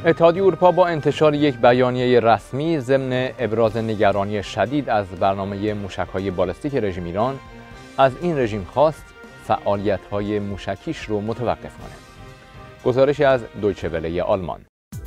اتحادیه اروپا با انتشار یک بیانیه رسمی ضمن ابراز نگرانی شدید از برنامه موشک‌های بالستیک رژیم ایران از این رژیم خواست فعالیت‌های موشکیش رو متوقف کنه. گزارشی از دویچه وله آلمان.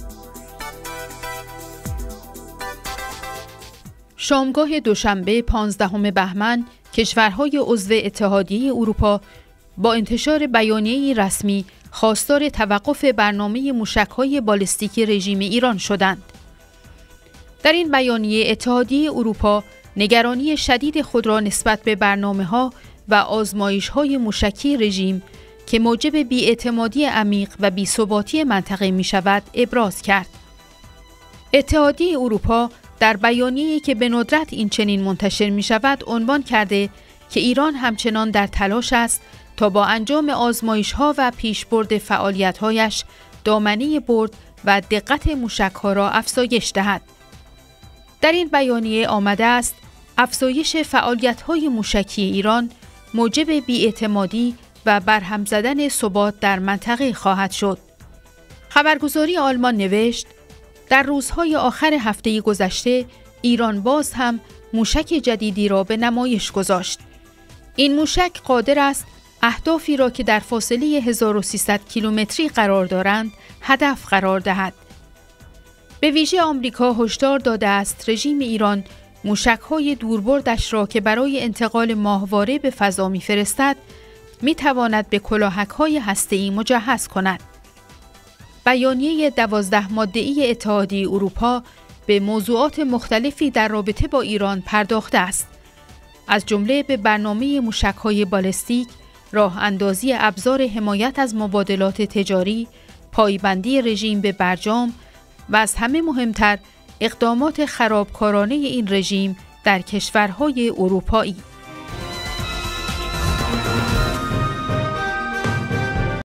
شامگاه دوشنبه 15 بهمن کشورهای عضو اتحادیه اروپا با انتشار بیانیه‌ای رسمی خواستار توقف برنامه موشک‌های بالستیک رژیم ایران شدند. در این بیانیه اتحادیه اروپا نگرانی شدید خود را نسبت به برنامه‌ها و آزمایش‌های موشکی رژیم که موجب بی‌اعتمادی عمیق و بی‌ثباتی منطقه می‌شود ابراز کرد. اتحادیه اروپا در بیانیه‌ای که به ندرت این چنین منتشر می‌شود عنوان کرده که ایران همچنان در تلاش است تا با انجام آزمایش‌ها و پیشبرد فعالیت‌هایش دامنه برد و دقت موشک‌ها را افزایش دهد. در این بیانیه آمده است افزایش فعالیت‌های موشکی ایران موجب بی‌اعتمادی و برهم زدن ثبات در منطقه خواهد شد. خبرگزاری آلمان نوشت در روزهای آخر هفته گذشته ایران باز هم موشک جدیدی را به نمایش گذاشت. این موشک قادر است اهدافی را که در فاصله 1300 کیلومتری قرار دارند هدف قرار دهد. به ویژه آمریکا هشدار داده است رژیم ایران موشک‌های دوربردش را که برای انتقال ماهواره به فضا می‌فرستد می‌تواند به کلاهک‌های هسته‌ای مجهز کند. بیانیه 12 ماده‌ای اتحادیه اروپا به موضوعات مختلفی در رابطه با ایران پرداخته است. از جمله به برنامه موشک‌های بالستیک، راه اندازی ابزار حمایت از مبادلات تجاری، پایبندی رژیم به برجام و از همه مهمتر اقدامات خرابکارانه این رژیم در کشورهای اروپایی.